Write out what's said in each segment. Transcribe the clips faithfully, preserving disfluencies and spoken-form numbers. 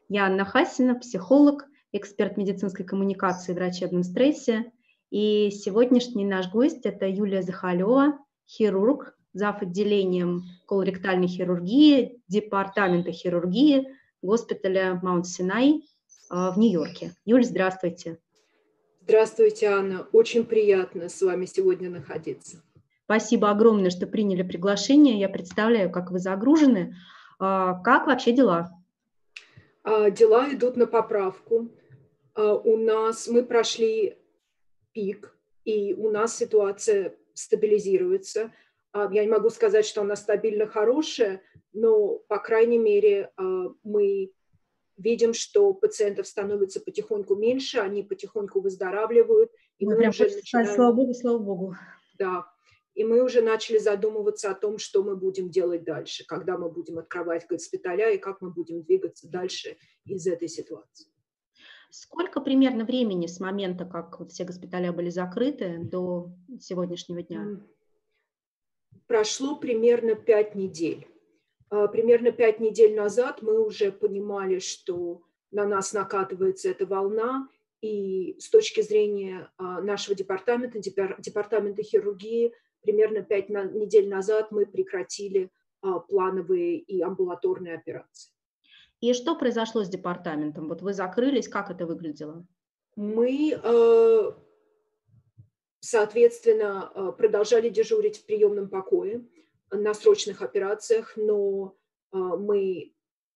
Я Анна Хасина, психолог, эксперт медицинской коммуникации в врачебном стрессе. И сегодняшний наш гость– это Юлия Захалева, хирург, зав. Отделением колоректальной хирургии Департамента хирургии госпиталя Маунт-Синай в Нью-Йорке. Юль, здравствуйте. Здравствуйте, Анна. Очень приятно с вами сегодня находиться. Спасибо огромное, что приняли приглашение. Я представляю, как вы загружены. Как вообще дела? Дела идут на поправку. У нас мы прошли пик, и у нас ситуация стабилизируется. Я не могу сказать, что она стабильно хорошая, но, по крайней мере, мы видим, что пациентов становится потихоньку меньше, они потихоньку выздоравливают. И мы, мы прям уже начинаем... начинаем... Слава богу, слава богу. Да. И мы уже начали задумываться о том, что мы будем делать дальше, когда мы будем открывать госпиталя и как мы будем двигаться дальше из этой ситуации. Сколько примерно времени с момента, как вот все госпиталя были закрыты, до сегодняшнего дня? Прошло примерно пять недель. Примерно пять недель назад мы уже понимали, что на нас накатывается эта волна, и с точки зрения нашего департамента, департамента хирургии, примерно пять недель назад мы прекратили плановые и амбулаторные операции. И что произошло с департаментом? Вот вы закрылись, как это выглядело? Мы, соответственно, продолжали дежурить в приемном покое на срочных операциях, но мы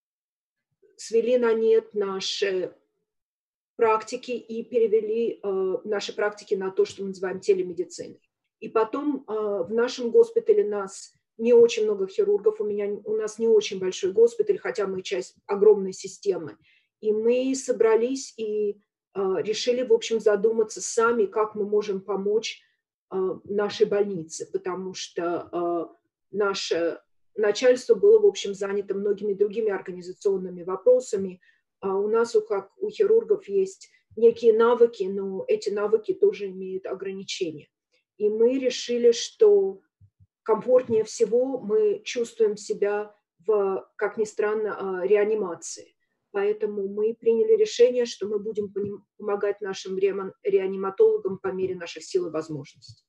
свели на нет наши практики и перевели наши практики на то, что мы называем телемедициной. И потом в нашем госпитале нас не очень много хирургов, у, меня, у нас не очень большой госпиталь, хотя мы часть огромной системы. И мы собрались и решили, в общем, задуматься сами, как мы можем помочь нашей больнице, потому что наше начальство было, в общем, занято многими другими организационными вопросами. А у нас, как у хирургов, есть некие навыки, но эти навыки тоже имеют ограничения. И мы решили, что комфортнее всего мы чувствуем себя в, как ни странно, реанимации. Поэтому мы приняли решение, что мы будем помогать нашим реаниматологам по мере наших сил и возможностей.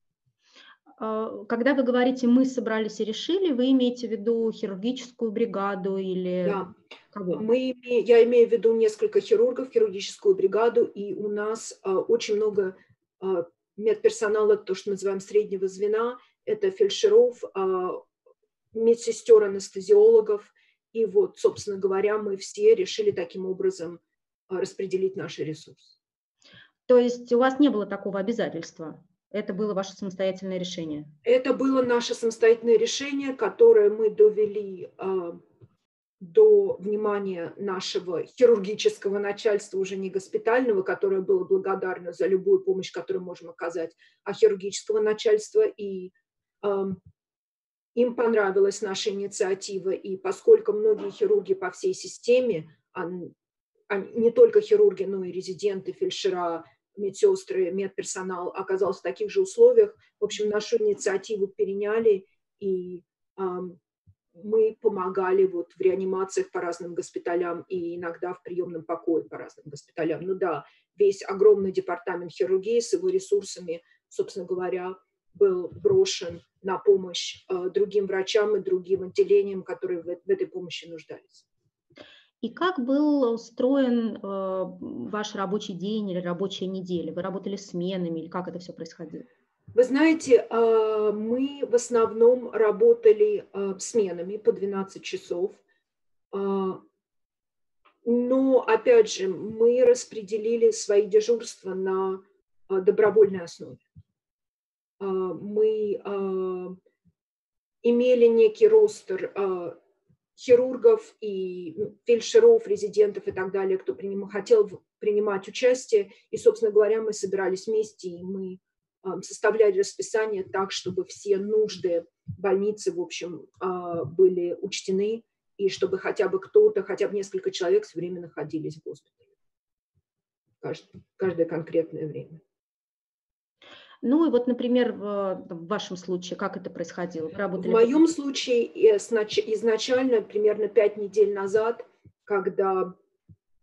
Когда вы говорите «мы собрались и решили», вы имеете в виду хирургическую бригаду или да. кого? Мы, я имею в виду несколько хирургов, хирургическую бригаду, и у нас а, очень много а, медперсонала, то, что мы называем среднего звена, это фельдшеров, а, медсестер, анестезиологов, и вот, собственно говоря, мы все решили таким образом а, распределить наши ресурсы. То есть у вас не было такого обязательства? Это было ваше самостоятельное решение? Это было наше самостоятельное решение, которое мы довели а, до внимания нашего хирургического начальства, уже не госпитального, которое было благодарно за любую помощь, которую можем оказать, а хирургического начальства. И а, им понравилась наша инициатива. И поскольку многие хирурги по всей системе, а, а не только хирурги, но и резиденты, фельдшера, медсестры, медперсонал оказался в таких же условиях. В общем, нашу инициативу переняли, и э, мы помогали вот в реанимациях по разным госпиталям и иногда в приемном покое по разным госпиталям. Ну да, весь огромный департамент хирургии с его ресурсами, собственно говоря, был брошен на помощь э, другим врачам и другим отделениям, которые в, в этой помощи нуждались. И как был устроен э, ваш рабочий день или рабочая неделя? Вы работали сменами или как это все происходило? Вы знаете, э, мы в основном работали э, сменами по двенадцать часов. Э, но, опять же, мы распределили свои дежурства на э, добровольной основе. Э, мы э, имели некий ростер э, хирургов и фельдшеров, резидентов и так далее, кто приним, хотел принимать участие. И, собственно говоря, мы собирались вместе, и мы э, составляли расписание так, чтобы все нужды больницы, в общем, э, были учтены, и чтобы хотя бы кто-то, хотя бы несколько человек все время находились в госпитале. Каждое, каждое конкретное время. Ну и вот, например, в, в вашем случае, как это происходило? В моем случае изначально, примерно пять недель назад, когда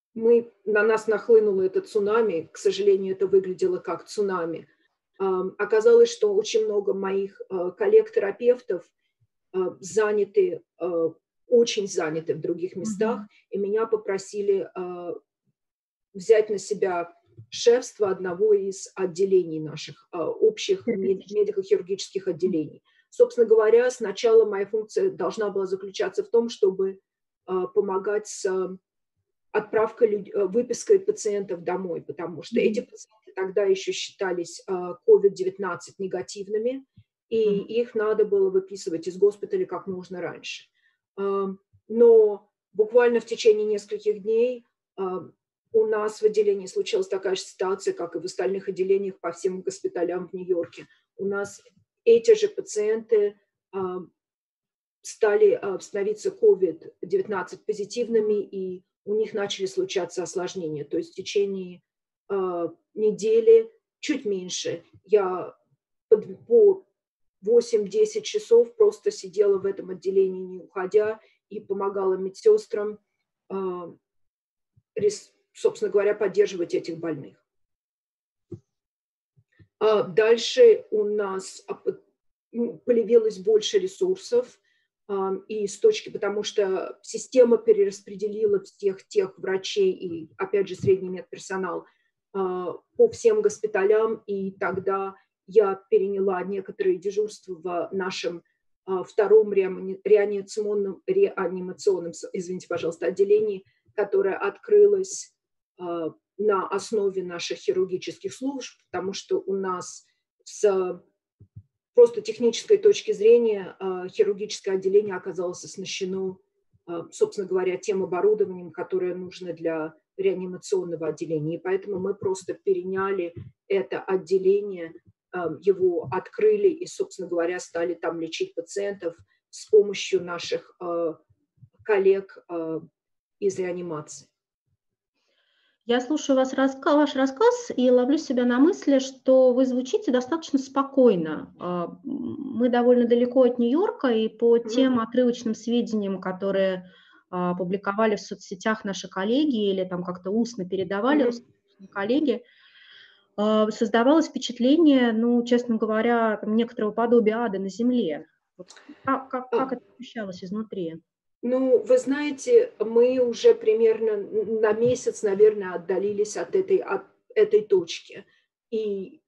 мы, на нас нахлынуло это цунами, к сожалению, это выглядело как цунами. Оказалось, что очень много моих коллег-терапевтов заняты, очень заняты в других местах, mm-hmm. и меня попросили взять на себя шефство одного из отделений наших, общих медико-хирургических отделений. Собственно говоря, сначала моя функция должна была заключаться в том, чтобы помогать с отправкой, выпиской пациентов домой, потому что mm-hmm. эти пациенты тогда еще считались ковид девятнадцать негативными, и mm-hmm. их надо было выписывать из госпиталя как можно раньше. Но буквально в течение нескольких дней у нас в отделении случилась такая же ситуация, как и в остальных отделениях по всем госпиталям в Нью-Йорке. У нас эти же пациенты стали становиться ковид девятнадцать позитивными, и у них начали случаться осложнения. То есть в течение недели, чуть меньше, я по восемь-десять часов просто сидела в этом отделении, не уходя, и помогала медсестрам, собственно говоря, поддерживать этих больных. Дальше у нас появилось больше ресурсов, и с точки, потому что система перераспределила всех тех врачей и, опять же, средний медперсонал по всем госпиталям, и тогда я переняла некоторые дежурства в нашем втором реанимационном, реанимационном, извините, пожалуйста, отделении, которое открылось на основе наших хирургических служб, потому что у нас с просто технической точки зрения хирургическое отделение оказалось оснащено, собственно говоря, тем оборудованием, которое нужно для реанимационного отделения. И поэтому мы просто переняли это отделение, его открыли и, собственно говоря, стали там лечить пациентов с помощью наших коллег из реанимации. Я слушаю вас, ваш рассказ и ловлю себя на мысли, что вы звучите достаточно спокойно. Мы довольно далеко от Нью-Йорка, и по тем отрывочным сведениям, которые публиковали в соцсетях наши коллеги или там как-то устно передавали mm-hmm. коллеги, создавалось впечатление, ну, честно говоря, там, некоторого подобия ада на земле. Как, как, как это ощущалось изнутри? Ну, вы знаете, мы уже примерно на месяц, наверное, отдалились от этой, от этой точки. И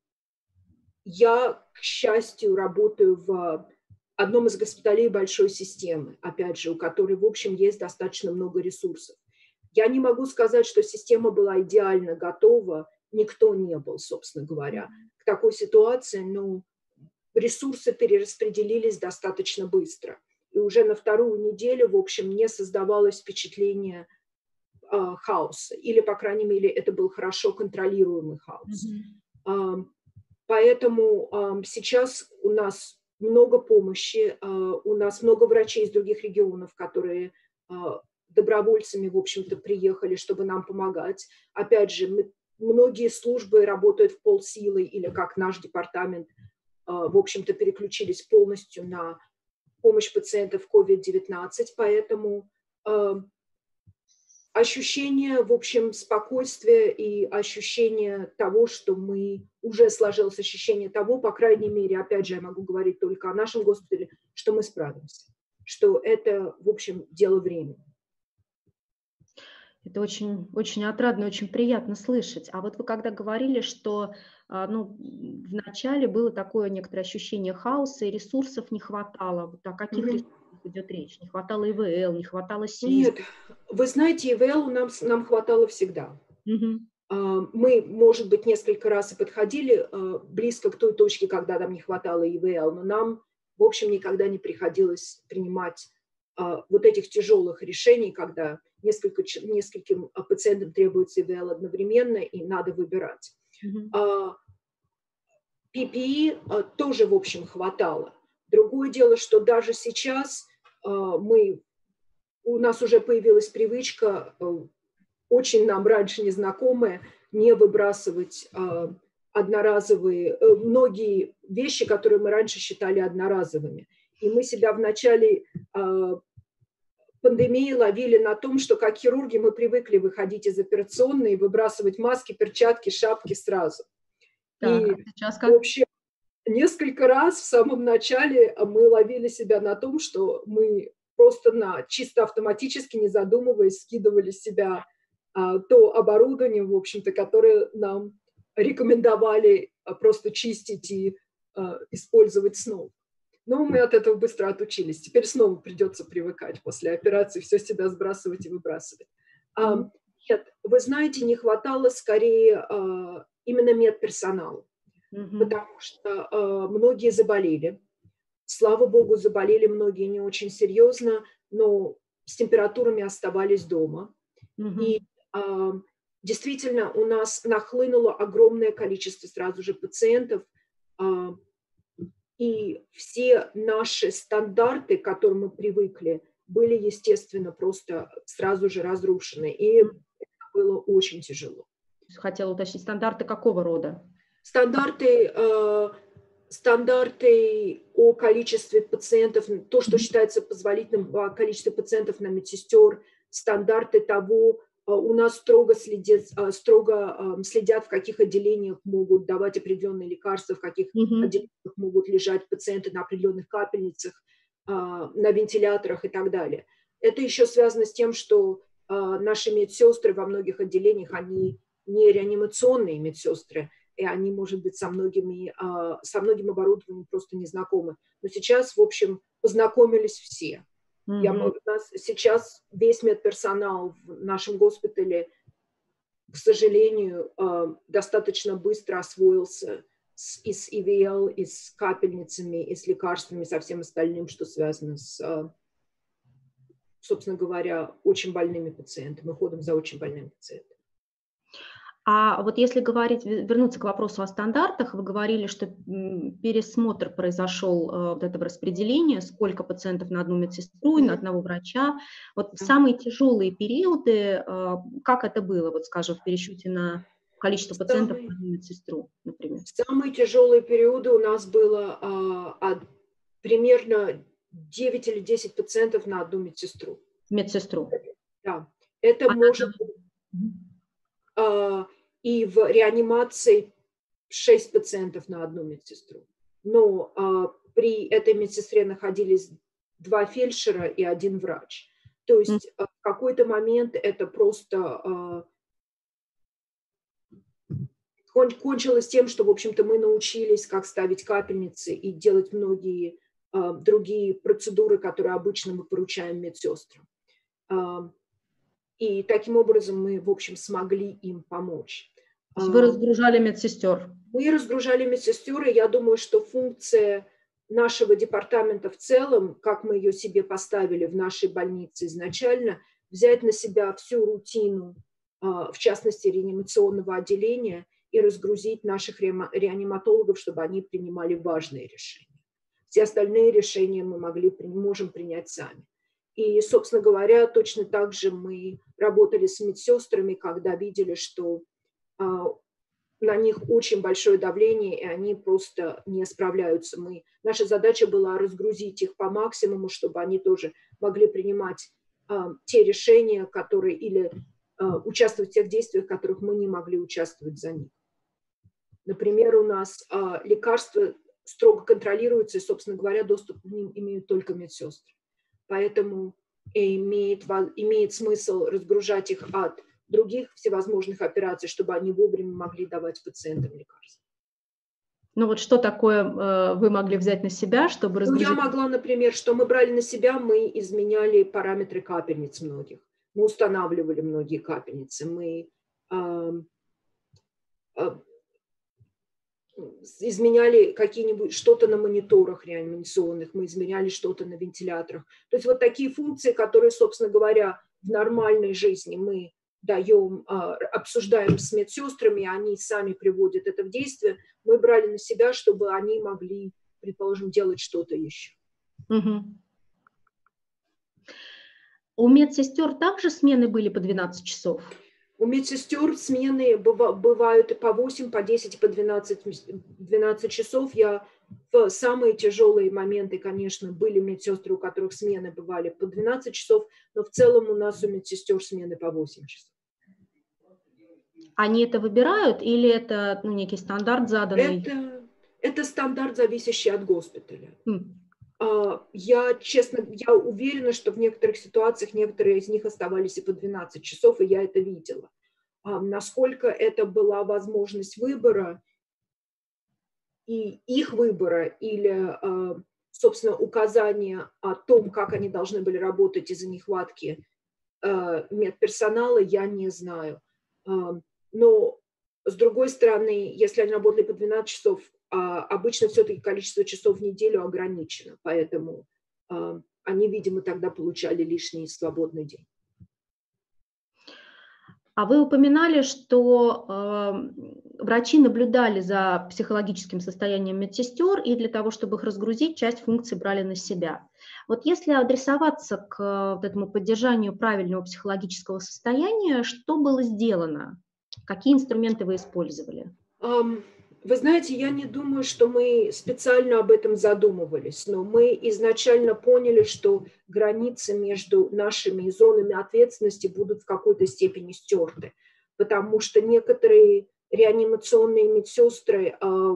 я, к счастью, работаю в одном из госпиталей большой системы, опять же, у которой, в общем, есть достаточно много ресурсов. Я не могу сказать, что система была идеально готова, никто не был, собственно говоря, к такой ситуации, но ресурсы перераспределились достаточно быстро. И уже на вторую неделю, в общем, не создавалось впечатление э, хаоса. Или, по крайней мере, это был хорошо контролируемый хаос. Mm-hmm. Э, поэтому э, сейчас у нас много помощи, э, у нас много врачей из других регионов, которые э, добровольцами, в общем-то, приехали, чтобы нам помогать. Опять же, мы, многие службы работают в полсилы, или как наш департамент, э, в общем-то, переключились полностью на помощь пациентов ковид девятнадцать, поэтому э, ощущение, в общем, спокойствия и ощущение того, что мы, уже сложилось ощущение того, по крайней мере, опять же, я могу говорить только о нашем госпитале, что мы справимся, что это, в общем, дело времени. Это очень, очень отрадно, очень приятно слышать. А вот вы когда говорили, что ну, вначале было такое некоторое ощущение хаоса, и ресурсов не хватало. Вот о каких mm-hmm. ресурсах идет речь? Не хватало И В Л, не хватало СИЗ? Нет, вы знаете, И В Л нам, нам хватало всегда. Mm-hmm. Мы, может быть, несколько раз и подходили близко к той точке, когда нам не хватало И В Л, но нам, в общем, никогда не приходилось принимать вот этих тяжелых решений, когда несколько, нескольким пациентам требуется И В Л одновременно, и надо выбирать. Mm-hmm. Пи Пи И тоже, в общем, хватало. Другое дело, что даже сейчас мы, у нас уже появилась привычка, очень нам раньше незнакомая, не выбрасывать одноразовые, многие вещи, которые мы раньше считали одноразовыми. И мы себя вначале пандемии ловили на том, что как хирурги мы привыкли выходить из операционной и выбрасывать маски, перчатки, шапки сразу. Так, и а сейчас в как? общем, несколько раз в самом начале мы ловили себя на том, что мы просто на чисто автоматически, не задумываясь, скидывали с себя а, то оборудование, в общем-то, которое нам рекомендовали а, просто чистить и а, использовать снова. Но мы от этого быстро отучились. Теперь снова придется привыкать после операции, все с себя сбрасывать и выбрасывать. А, нет, вы знаете, не хватало скорее а, именно медперсонала. Mm-hmm. Потому что э, многие заболели. Слава богу, заболели многие не очень серьезно, но с температурами оставались дома. Mm-hmm. И э, действительно у нас нахлынуло огромное количество сразу же пациентов. Э, и все наши стандарты, к которым мы привыкли, были, естественно, просто сразу же разрушены. И это было очень тяжело. Хотела уточнить, стандарты какого рода? Стандарты, э, стандарты о количестве пациентов, то, что считается позволительным по количеству пациентов на медсестер, стандарты того, э, у нас строго следят, э, строго э, следят, в каких отделениях могут давать определенные лекарства, в каких mm-hmm. отделениях могут лежать пациенты на определенных капельницах, э, на вентиляторах и так далее. Это еще связано с тем, что э, наши медсестры во многих отделениях, они не реанимационные медсестры, и они, может быть, со, многими, со многим оборудованием просто не знакомы. Но сейчас, в общем, познакомились все. Mm-hmm. Я, у нас сейчас весь медперсонал в нашем госпитале, к сожалению, достаточно быстро освоился с, и с и ви эл, и с капельницами, и с лекарствами, со всем остальным, что связано с, собственно говоря, очень больными пациентами, уходом за очень больными пациентами. А вот если говорить, вернуться к вопросу о стандартах, вы говорили, что пересмотр произошел вот этого распределения, сколько пациентов на одну медсестру и на одного врача. Вот в самые тяжелые периоды, как это было, вот скажем, в пересчете на количество пациентов самые, на одну медсестру, например? Самые тяжелые периоды у нас было а, а, примерно девять или десять пациентов на одну медсестру. Медсестру. Да, это а может быть... Uh, и в реанимации шесть пациентов на одну медсестру. Но uh, при этой медсестре находились два фельдшера и один врач. То есть uh, в какой-то момент это просто uh, кончилось тем, что, в общем-то, мы научились, как ставить капельницы и делать многие uh, другие процедуры, которые обычно мы поручаем медсестрам. Uh, И таким образом мы, в общем, смогли им помочь. То есть вы разгружали медсестер? Мы разгружали медсестер, и я думаю, что функция нашего департамента в целом, как мы ее себе поставили в нашей больнице изначально, взять на себя всю рутину, в частности, реанимационного отделения, и разгрузить наших реаниматологов, чтобы они принимали важные решения. Все остальные решения мы могли, можем принять сами. И, собственно говоря, точно так же мы работали с медсестрами, когда видели, что а, на них очень большое давление, и они просто не справляются. Мы, наша задача была разгрузить их по максимуму, чтобы они тоже могли принимать а, те решения, которые, или а, участвовать в тех действиях, в которых мы не могли участвовать за них. Например, у нас а, лекарства строго контролируются, и, собственно говоря, доступ к ним имеют только медсестры. Поэтому имеет, имеет смысл разгружать их от других всевозможных операций, чтобы они вовремя могли давать пациентам лекарства. Ну вот что такое э, вы могли взять на себя, чтобы разгрузить? Ну, я могла, например, что мы брали на себя, мы изменяли параметры капельниц многих. Мы устанавливали многие капельницы. Мы э, э, изменяли какие-нибудь что-то на мониторах реанимационных, мы изменяли что-то на вентиляторах. То есть вот такие функции, которые, собственно говоря, в нормальной жизни мы даем, обсуждаем с медсестрами, они сами приводят это в действие, мы брали на себя, чтобы они могли, предположим, делать что-то еще. Угу. У медсестер также смены были по двенадцать часов? У медсестер смены бывают по восемь, по десять, по двенадцать, двенадцать часов. Я В самые тяжелые моменты, конечно, были медсестры, у которых смены бывали по двенадцать часов, но в целом у нас у медсестер смены по восемь часов. Они это выбирают или это, ну, некий стандарт заданный? Это, это стандарт, зависящий от госпиталя. Mm. Я, честно, я уверена, что в некоторых ситуациях некоторые из них оставались и по двенадцать часов, и я это видела. Насколько это была возможность выбора, и их выбора, или, собственно, указания о том, как они должны были работать из-за нехватки медперсонала, я не знаю. Но, с другой стороны, если они работали по двенадцать часов, обычно все-таки количество часов в неделю ограничено, поэтому они, видимо, тогда получали лишний свободный день. А вы упоминали, что э, врачи наблюдали за психологическим состоянием медсестер и для того, чтобы их разгрузить, часть функций брали на себя. Вот если адресоваться к вот этому поддержанию правильного психологического состояния, что было сделано? Какие инструменты вы использовали? Um, вы знаете, я не думаю, что мы специально об этом задумывались, но мы изначально поняли, что границы между нашими зонами ответственности будут в какой-то степени стерты, потому что некоторые реанимационные медсестры uh,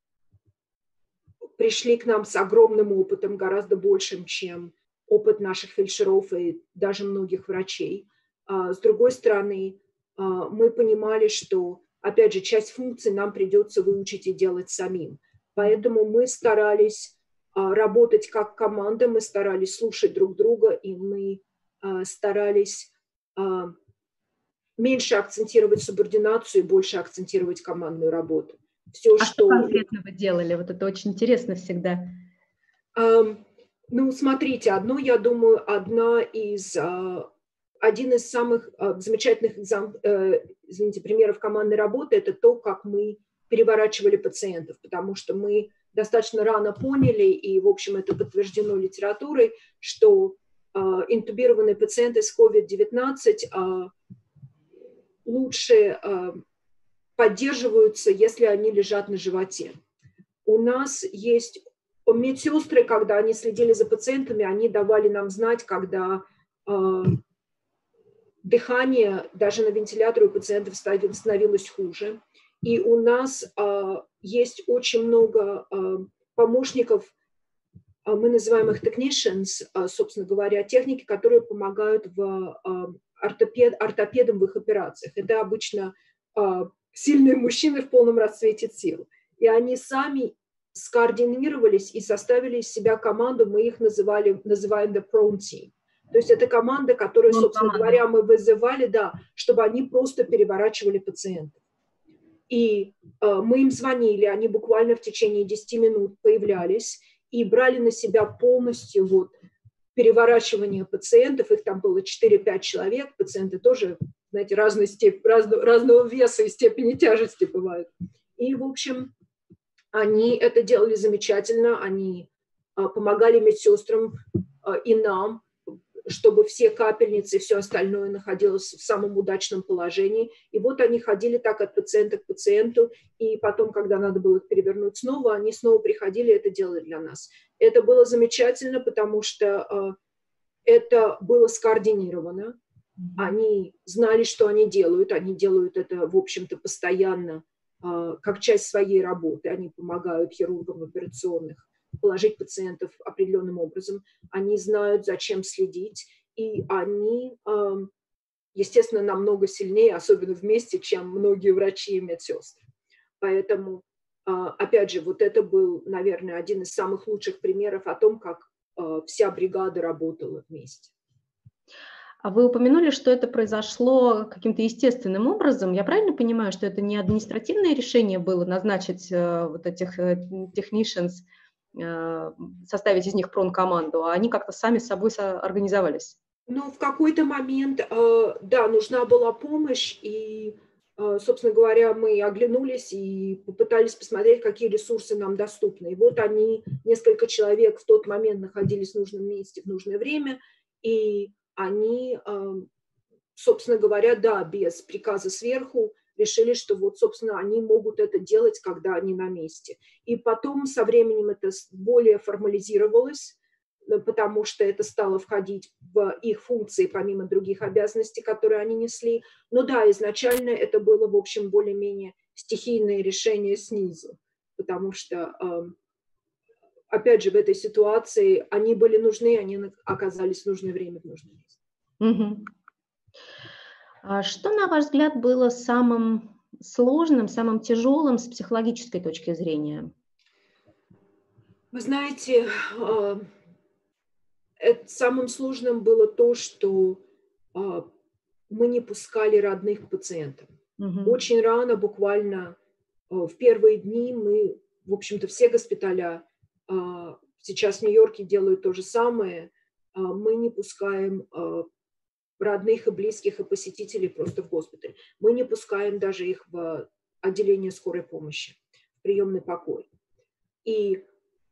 пришли к нам с огромным опытом, гораздо большим, чем опыт наших фельдшеров и даже многих врачей. Uh, с другой стороны, uh, мы понимали, что опять же, часть функций нам придется выучить и делать самим. Поэтому мы старались а, работать как команда, мы старались слушать друг друга, и мы а, старались а, меньше акцентировать субординацию и больше акцентировать командную работу. Все, а что... что конкретно вы делали? Вот это очень интересно всегда. А, ну, смотрите, одно, я думаю, одна из... А, Один из самых э, замечательных экзам, э, извините, примеров командной работы – это то, как мы переворачивали пациентов, потому что мы достаточно рано поняли, и, в общем, это подтверждено литературой, что э, интубированные пациенты с ковид девятнадцать э, лучше э, поддерживаются, если они лежат на животе. У нас есть медсестры, когда они следили за пациентами, они давали нам знать, когда... Э, дыхание даже на вентиляторе у пациентов становилось хуже. И у нас а, есть очень много а, помощников, а, мы называем их technicians, а, собственно говоря, техники, которые помогают в, а, ортопед, ортопедам в их операциях. Это обычно а, сильные мужчины в полном расцвете сил. И они сами скоординировались и составили из себя команду, мы их называли, называем the prone team. То есть это команда, которую, собственно говоря, мы вызывали, да, чтобы они просто переворачивали пациентов. И э, мы им звонили, они буквально в течение десяти минут появлялись и брали на себя полностью вот, переворачивание пациентов. Их там было четыре-пять человек, пациенты тоже, знаете, разной степени, разного, разного веса и степени тяжести бывают. И, в общем, они это делали замечательно, они э, помогали медсестрам э, и нам, чтобы все капельницы и все остальное находилось в самом удачном положении. И вот они ходили так от пациента к пациенту, и потом, когда надо было их перевернуть снова, они снова приходили и это делали для нас. Это было замечательно, потому что э, это было скоординировано. Они знали, что они делают. Они делают это, в общем-то, постоянно, э, как часть своей работы. Они помогают хирургам операционных положить пациентов определенным образом, они знают, зачем следить, и они, естественно, намного сильнее, особенно вместе, чем многие врачи и медсестры. Поэтому, опять же, вот это был, наверное, один из самых лучших примеров о том, как вся бригада работала вместе. А вы упомянули, что это произошло каким-то естественным образом. Я правильно понимаю, что это не административное решение было назначить вот этих technicians, составить из них прон-команду, а они как-то сами с собой организовались? Ну, в какой-то момент, да, нужна была помощь, и, собственно говоря, мы оглянулись и попытались посмотреть, какие ресурсы нам доступны. И вот они, несколько человек в тот момент находились в нужном месте в нужное время, и они, собственно говоря, да, без приказа сверху решили, что вот, собственно, они могут это делать, когда они на месте. И потом со временем это более формализировалось, потому что это стало входить в их функции, помимо других обязанностей, которые они несли. Но да, изначально это было, в общем, более-менее стихийное решение снизу, потому что, опять же, в этой ситуации они были нужны, они оказались в нужное время в нужном месте. Угу. А что, на ваш взгляд, было самым сложным, самым тяжелым с психологической точки зрения? Вы знаете, самым сложным было то, что мы не пускали родных к пациентам. Угу. Очень рано, буквально в первые дни, мы, в общем-то, все госпиталя, сейчас в Нью-Йорке делают то же самое, мы не пускаем родных и близких и посетителей просто в госпиталь. Мы не пускаем даже их в отделение скорой помощи, в приемный покой. И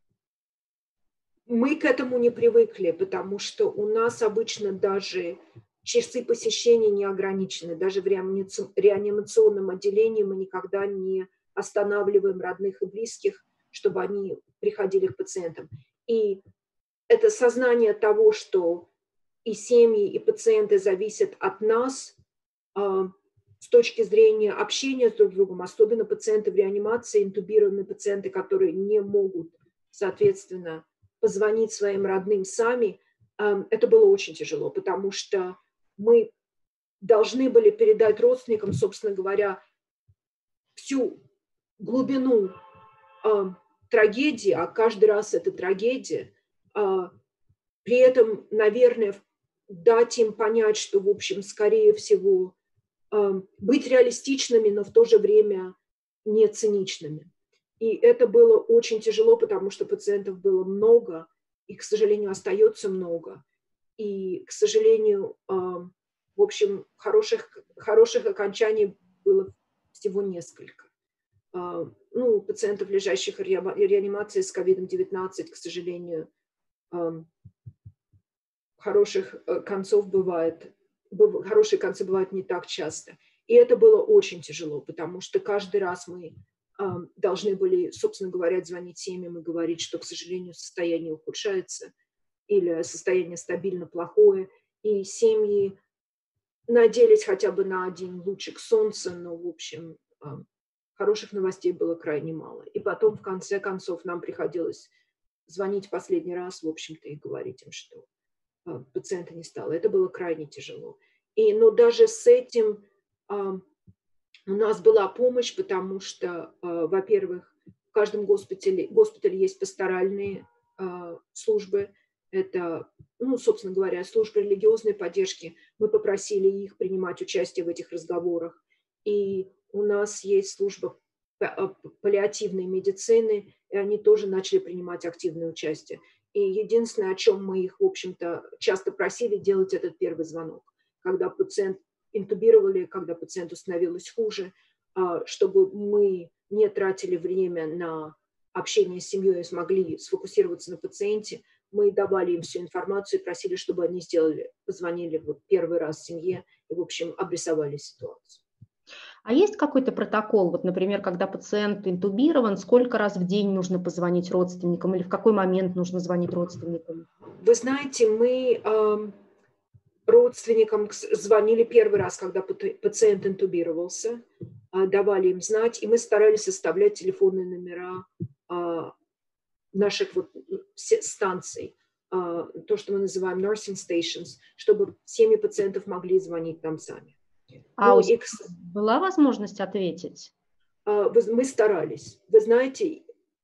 мы к этому не привыкли, потому что у нас обычно даже часы посещения не ограничены. Даже в реанимационном отделении мы никогда не останавливаем родных и близких, чтобы они приходили к пациентам. И это сознание того, что и семьи, и пациенты зависят от нас э, с точки зрения общения с друг другом, особенно пациенты в реанимации, интубированные пациенты, которые не могут, соответственно, позвонить своим родным сами, э, это было очень тяжело, потому что мы должны были передать родственникам, собственно говоря, всю глубину э, трагедии, а каждый раз это трагедия, э, при этом, наверное, дать им понять, что, в общем, скорее всего, э, быть реалистичными, но в то же время не циничными. И это было очень тяжело, потому что пациентов было много, и, к сожалению, остается много. И, к сожалению, э, в общем, хороших, хороших окончаний было всего несколько. Э, ну, пациентов, лежащих в реанимации с ковид девятнадцать, к сожалению, э, хороших концов бывает, хорошие концы бывают не так часто. И это было очень тяжело, потому что каждый раз мы э, должны были, собственно говоря, звонить семьям и говорить, что, к сожалению, состояние ухудшается или состояние стабильно плохое. И семьи надеялись хотя бы на один лучик солнца, но, в общем, э, хороших новостей было крайне мало. И потом, в конце концов, нам приходилось звонить последний раз, в общем-то, и говорить им, что пациента не стало. Это было крайне тяжело. И, но даже с этим а, у нас была помощь, потому что, а, во-первых, в каждом госпитале, госпитале есть пасторальные а, службы. Это, ну, собственно говоря, службы религиозной поддержки. Мы попросили их принимать участие в этих разговорах. И у нас есть служба паллиативной медицины, и они тоже начали принимать активное участие. И единственное, о чем мы их, в общем-то, часто просили, делать этот первый звонок. Когда пациент интубировали, когда пациенту становилось хуже, чтобы мы не тратили время на общение с семьей и смогли сфокусироваться на пациенте, мы давали им всю информацию и просили, чтобы они сделали, позвонили вот первый раз семье и, в общем, обрисовали ситуацию. А есть какой-то протокол, вот, например, когда пациент интубирован, сколько раз в день нужно позвонить родственникам или в какой момент нужно звонить родственникам? Вы знаете, мы э, родственникам звонили первый раз, когда пациент интубировался, э, давали им знать, и мы старались составлять телефонные номера э, наших вот станций, э, то, что мы называем nursing stations, чтобы семьи пациентов могли звонить нам сами. А ну, у и... была возможность ответить? Мы старались. Вы знаете,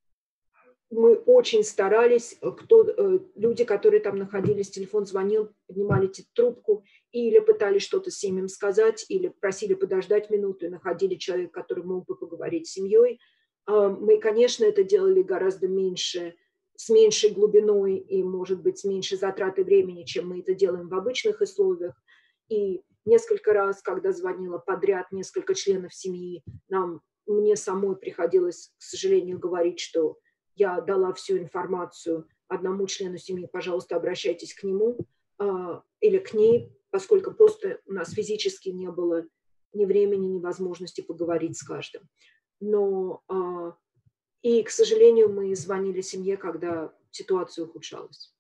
мы очень старались. Кто, люди, которые там находились, телефон звонил, поднимали трубку или пытались что-то с семьям сказать, или просили подождать минуту и находили человека, который мог бы поговорить с семьей. Мы, конечно, это делали гораздо меньше, с меньшей глубиной и, может быть, с меньшей затратой времени, чем мы это делаем в обычных условиях. И несколько раз, когда звонила подряд несколько членов семьи, нам, мне самой приходилось, к сожалению, говорить, что я дала всю информацию одному члену семьи, пожалуйста, обращайтесь к нему а, или к ней, поскольку просто у нас физически не было ни времени, ни возможности поговорить с каждым. Но и, к сожалению, мы звонили семье, когда ситуация ухудшалась.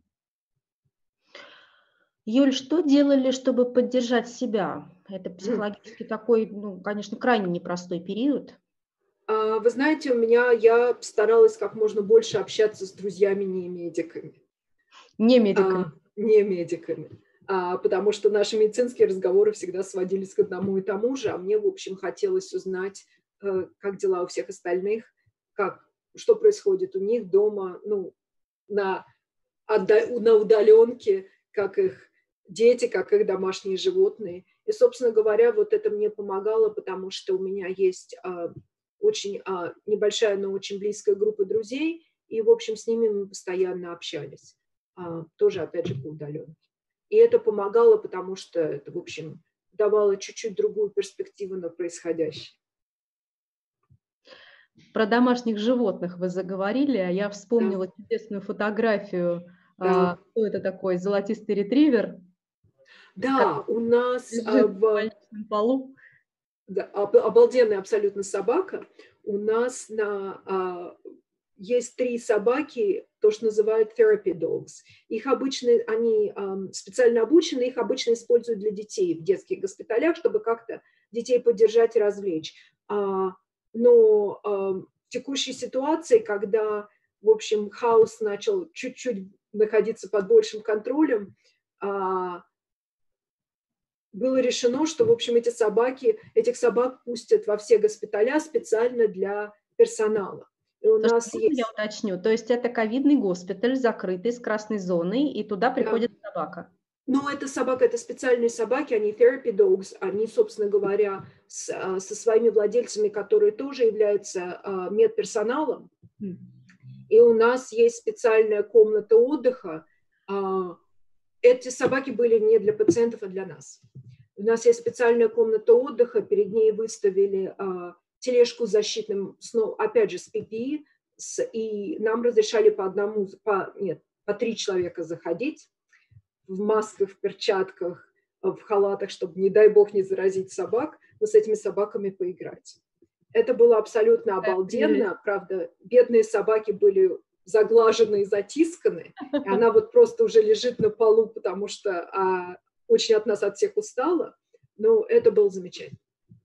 Юль, что делали, чтобы поддержать себя? Это психологически такой, ну, конечно, крайне непростой период. Вы знаете, у меня, я старалась как можно больше общаться с друзьями не медиками. Не медиками. А, не медиками. А, потому что наши медицинские разговоры всегда сводились к одному и тому же, а мне, в общем, хотелось узнать, как дела у всех остальных, как, что происходит у них дома, ну, на, на удаленке, как их дети, как их домашние животные. И, собственно говоря, вот это мне помогало, потому что у меня есть а, очень а, небольшая, но очень близкая группа друзей, и, в общем, с ними мы постоянно общались. А, тоже, опять же, по удаленке. И это помогало, потому что это, в общем, давало чуть-чуть другую перспективу на происходящее. Про домашних животных вы заговорили, а я вспомнила да. чудесную фотографию. Да. Кто это такой? Золотистый ретривер? Да, у нас лежит в больничном полу. Да, обалденная абсолютно собака. У нас на, а, есть три собаки, то, что называют therapy dogs. Их обычно, они а, специально обучены, их обычно используют для детей в детских госпиталях, чтобы как-то детей поддержать и развлечь. А, но а, в текущей ситуации, когда, в общем, хаос начал чуть-чуть находиться под большим контролем, а, было решено, что, в общем, эти собаки, этих собак пустят во все госпиталя специально для персонала. И у Слушайте, нас есть... Я уточню, то есть это ковидный госпиталь, закрытый, с красной зоной, и туда приходит да. собака? Ну, это собака, это специальные собаки, они therapy dogs, они, собственно говоря, с, со своими владельцами, которые тоже являются а, медперсоналом. Mm. И у нас есть специальная комната отдыха. А, эти собаки были не для пациентов, а для нас. У нас есть специальная комната отдыха, перед ней выставили а, тележку с защитным, снова, опять же, с пи пи и, с, и нам разрешали по одному, по, нет, по три человека заходить в масках, в перчатках, в халатах, чтобы, не дай бог, не заразить собак, но с этими собаками поиграть. Это было абсолютно обалденно, правда, бедные собаки были заглажены и затисканы, и она вот просто уже лежит на полу, потому что а, очень от нас, от всех устала, но это было замечательно.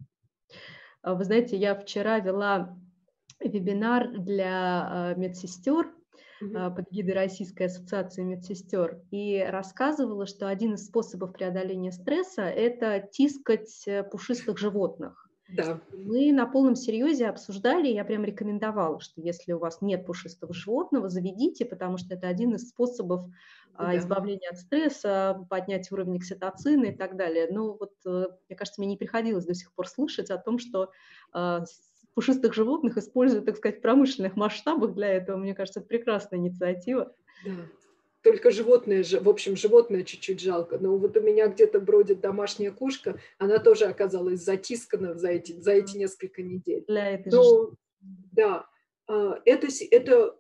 Вы знаете, я вчера вела вебинар для медсестер mm-hmm. под эгидой Российской ассоциации медсестер и рассказывала, что один из способов преодоления стресса – это тискать пушистых животных. Да. Мы на полном серьезе обсуждали, я прям рекомендовала, что если у вас нет пушистого животного, заведите, потому что это один из способов да. избавления от стресса, поднять уровень окситоцина и так далее. Но вот, мне кажется, мне не приходилось до сих пор слышать о том, что пушистых животных используют, так сказать, в промышленных масштабах для этого. Мне кажется, это прекрасная инициатива. Да. Только животные, в общем, животное чуть-чуть жалко. Но вот у меня где-то бродит домашняя кошка, она тоже оказалась затискана за эти, за эти несколько недель. Для этой Но, же... да, это, это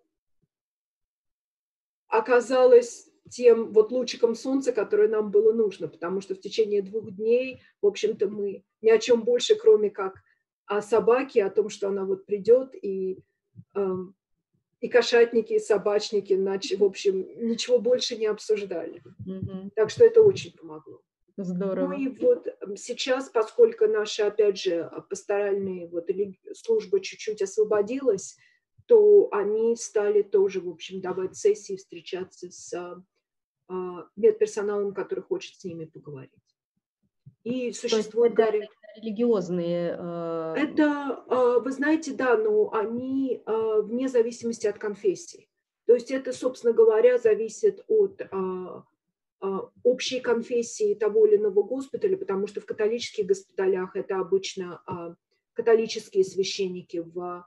оказалось тем вот лучиком солнца, которое нам было нужно, потому что в течение двух дней, в общем-то, мы ни о чем больше, кроме как о собаке, о том, что она вот придет и... И кошатники, и собачники, иначе, в общем, ничего больше не обсуждали. Mm-hmm. Так что это очень помогло. Здорово. Ну и вот сейчас, поскольку наша, опять же, пасторальная вот, служба чуть-чуть освободилась, то они стали тоже, в общем, давать сессии, встречаться с а, медперсоналом, который хочет с ними поговорить. И существует... То есть это религиозные... Э... Это, вы знаете, да, но они вне зависимости от конфессии. То есть это, собственно говоря, зависит от общей конфессии того или иного госпиталя, потому что в католических госпиталях это обычно католические священники, в,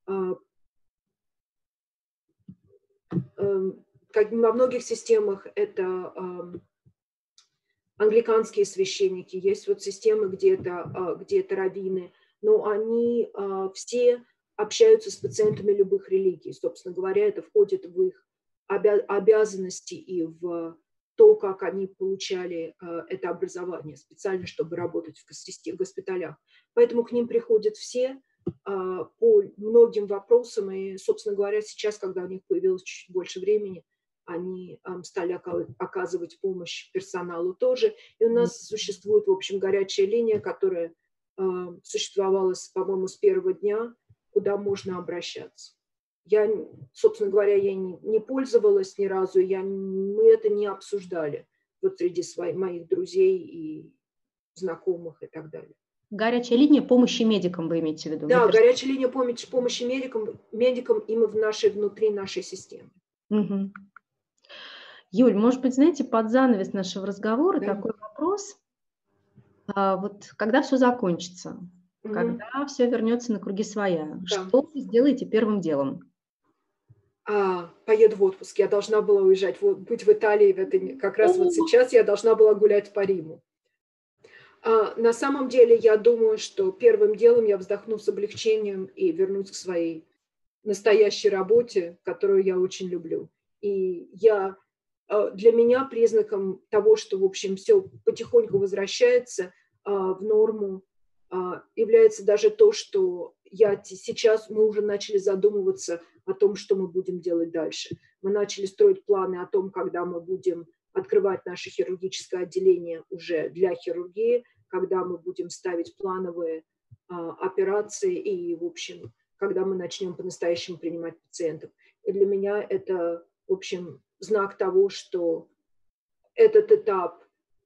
как во многих системах это... англиканские священники, есть вот системы, где это, где это раввины, но они все общаются с пациентами любых религий. Собственно говоря, это входит в их обязанности и в то, как они получали это образование специально, чтобы работать в госпиталях. Поэтому к ним приходят все по многим вопросам, и, собственно говоря, сейчас, когда у них появилось чуть больше времени, они стали оказывать помощь персоналу тоже. И у нас существует, в общем, горячая линия, которая существовала, по-моему, с первого дня, куда можно обращаться. Я, собственно говоря, я не, не пользовалась ни разу, я, мы это не обсуждали вот среди своих, моих друзей и знакомых и так далее. Горячая линия помощи медикам вы имеете в виду? Да, горячая линия помощи, помощи медикам, медикам именно в нашей, внутри нашей системы. Угу. Юль, может быть, знаете, под занавес нашего разговора Да. такой вопрос. А вот когда все закончится, угу. когда все вернется на круги своя, да. что вы сделаете первым делом? А, поеду в отпуск. Я должна была уезжать, быть в Италии. В это, как раз вот сейчас я должна была гулять по Риму. А, на самом деле, я думаю, что первым делом я вздохну с облегчением и вернусь к своей настоящей работе, которую я очень люблю. И я, для меня признаком того, что, в общем, все потихоньку возвращается в норму, является даже то, что я сейчас, мы уже начали задумываться о том, что мы будем делать дальше. Мы начали строить планы о том, когда мы будем открывать наше хирургическое отделение уже для хирургии, когда мы будем ставить плановые а, операции и, в общем, когда мы начнем по-настоящему принимать пациентов. И для меня это, в общем, знак того, что этот этап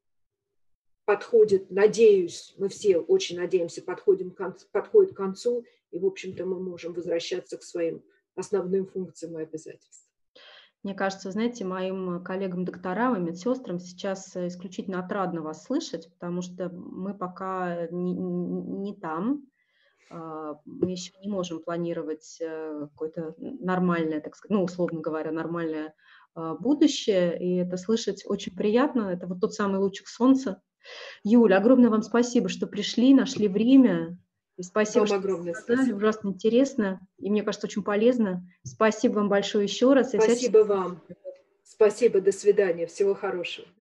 подходит, надеюсь, мы все очень надеемся, подходим к, подходит к концу, и, в общем-то, мы можем возвращаться к своим основным функциям и обязательствам. Мне кажется, знаете, моим коллегам-докторам и медсестрам сейчас исключительно отрадно вас слышать, потому что мы пока не, не там, мы еще не можем планировать какое-то нормальное, так сказать, ну, условно говоря, нормальное будущее, и это слышать очень приятно, это вот тот самый лучик солнца. Юля, огромное вам спасибо, что пришли, нашли время. И спасибо, вам огромное что сказали, спасибо. Ужасно интересно, и мне кажется, очень полезно. Спасибо вам большое еще раз. Спасибо вам. Спасибо, до свидания, всего хорошего.